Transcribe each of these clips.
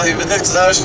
والله بدك تزاج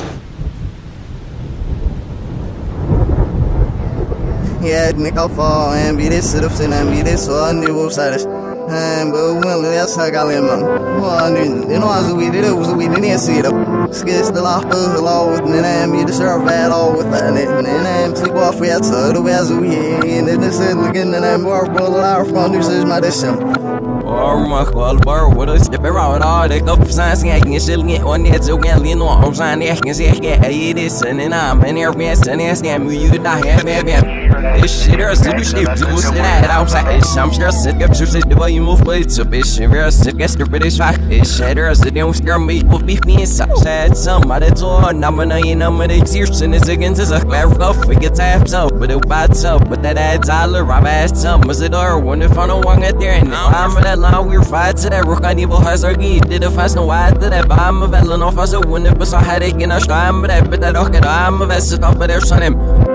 Yeah, nigga, fall and be this sit up and be this so I knew what was but when that's how I got him on. Well, I knew, you know, as we did it was we didn't see it. Skits the law of law with the name, you deserve that all with that. And then sleep off, we had so the as we and then this is looking and I'm more brother our phone is my decision. Or my call bar with us step around all the cup signs hanging still get on it so well you know I'm saying can say yeah it is and I'm in here mess and ask them you not have this shit is to do sleep to sit at outside some just sit up to sit the way you move but it's a bitch reverse it gets the British fact it's shatters the don't scare me will be me sad somebody told number 9 number 8 years and it's against us a clear rough it gets half up but it bad up but that adds all the right ass some was it or when if I don't want it there and I'm that long we're fight to that rock evil has our geek did a fast no wide to that I'm a villain off as a winner but I had it in a time but that okay I'm a vessel up but there's on him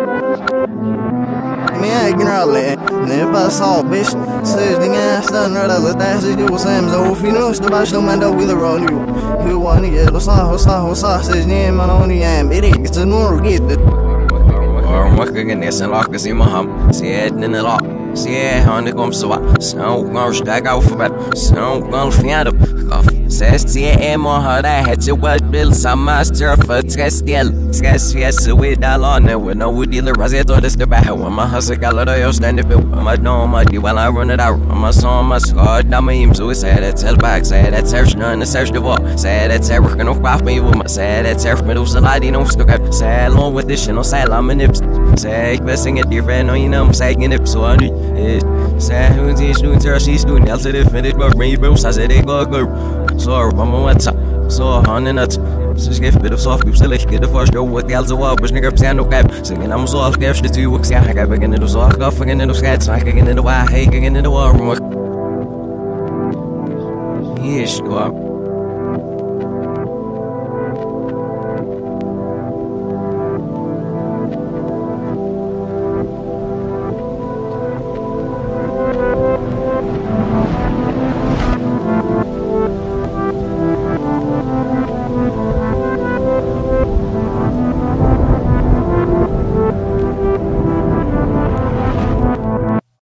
I can rally, never saw bitch. Says the ass done rather let that say you Sam's off. You know, the bash no man that will around you. You want to get Hosa, says name on only am. It's a no get it. Or what can this and lock us in my hum? See it in the lock. See it on the comes to what? So, no stack out for that. So, no fiat up. Says TM on her that had to what bill some master for Testiel. Skas yes with that on there with no dealer. I said, oh, this the battle when my hustle got a lot stand up. I know my deal while I run it out. My son, my squad, now my aim. So it's sad that's hell back. Sad that's search none, the search the wall. Sad that's ever gonna craft me with my sad that's ever middle saladi no stuck up. Sad long with this shit, no sad, I'm in nips. Say, blessing it, different, no, you know, I'm saying it, so I need it. Say, who's this doing, she's doing, else it finished, but rainbows, I said, they go good. So, mama, what's up? So, honey, nuts. So, give a bit of soft, you still get the first show with the else of what, but nigga, stand up, singing, I'm so off, there's the 2 weeks, yeah, I got begin to do so, I got fucking in the skats, I can get in the wire, hey, get in the war, yes, go up.